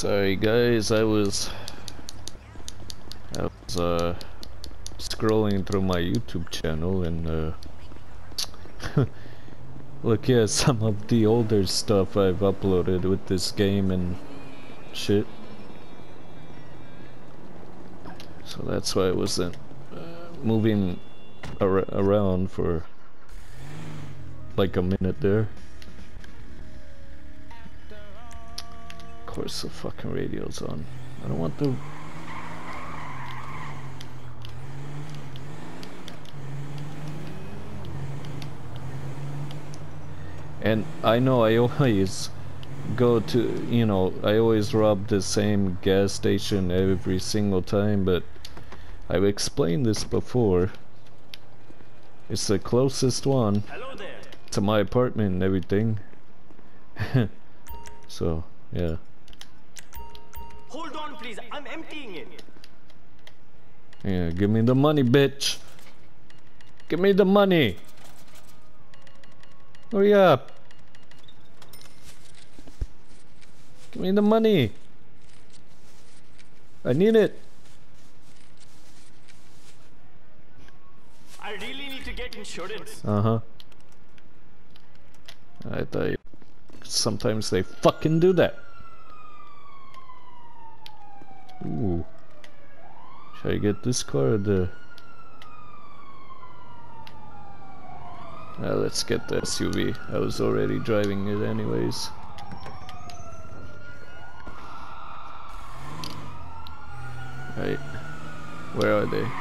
Sorry guys, I was scrolling through my YouTube channel and look, yeah, some of the older stuff I've uploaded with this game and shit. So that's why I wasn't moving around for like a minute there. Of course the fucking radio's on. I don't want the... And I know I always go to, you know, I always rob the same gas station every single time, but I've explained this before. It's the closest one to my apartment and everything. So, yeah. Hold on, please. I'm emptying it. Yeah, give me the money, bitch. Give me the money. Hurry up. Give me the money. I need it. I really need to get insurance. Uh-huh. I thought sometimes they fucking do that. Ooh. Should I get this car or the... let's get the SUV. I was already driving it anyways. Right. Where are they?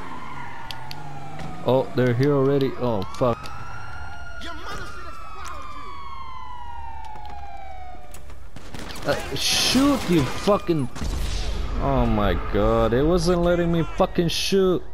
Oh, they're here already. Oh, fuck. Your mother should have followed you. Shoot, you fucking... Oh my god, it wasn't letting me fucking shoot.